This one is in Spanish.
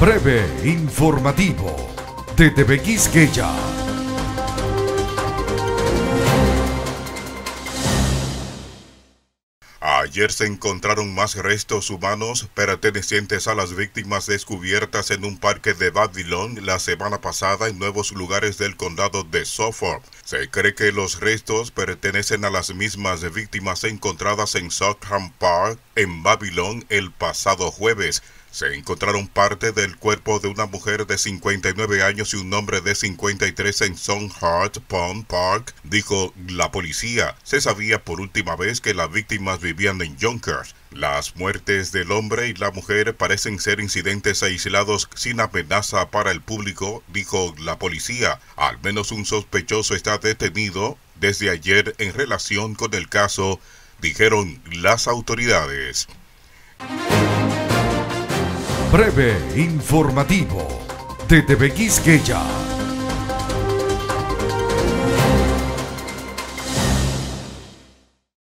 Breve informativo de TV Quisqueya. Ayer se encontraron más restos humanos pertenecientes a las víctimas descubiertas en un parque de Babylon la semana pasada en nuevos lugares del condado de Suffolk. Se cree que los restos pertenecen a las mismas víctimas encontradas en Southam Park, en Babylon, el pasado jueves. Se encontraron parte del cuerpo de una mujer de 59 años y un hombre de 53 en Songhart Pond Park, dijo la policía. Se sabía por última vez que las víctimas vivían en Yonkers. Las muertes del hombre y la mujer parecen ser incidentes aislados sin amenaza para el público, dijo la policía. Al menos un sospechoso está detenido desde ayer en relación con el caso, dijeron las autoridades. Breve informativo de TV Quisqueya.